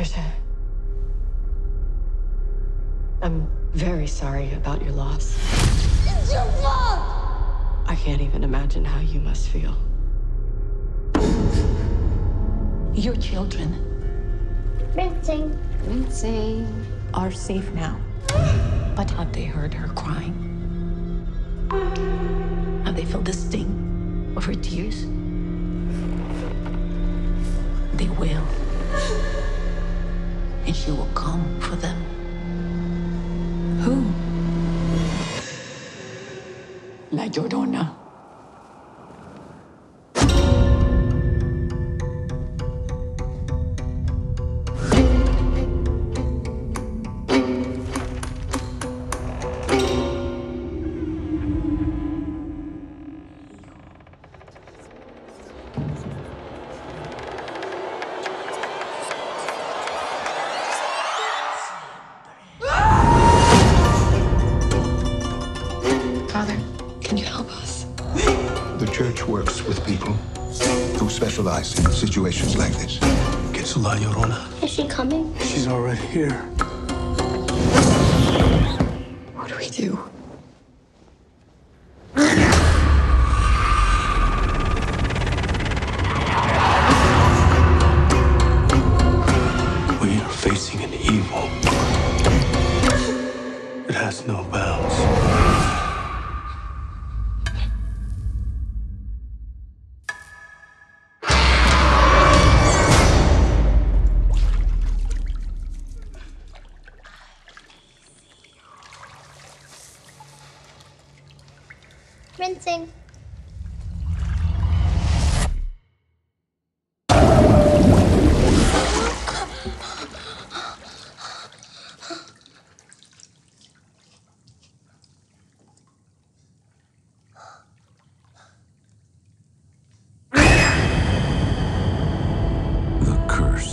Trisha, I'm very sorry about your loss. It's your fault! I can't even imagine how you must feel. Your children Rinsing. are safe now. But have they heard her crying? Have they felt the sting of her tears? They will. And she will come for them. Who? La Llorona. Father, can you help us? The church works with people who specialize in situations like this. Curse of La Llorona. Is she coming? She's already here. What do we do? We are facing an evil. It has no bounds. Rinsing. The curse